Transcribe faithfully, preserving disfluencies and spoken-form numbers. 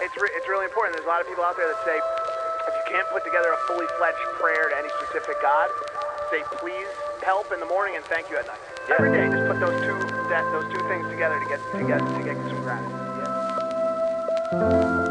it's, re it's really important. There's a lot of people out there that say, if you can't put together a fully fledged prayer to any specific God, say please help in the morning and thank you at night. Yeah. Every day, just put those two that those two things together to get to get to get some gratitude. Yeah.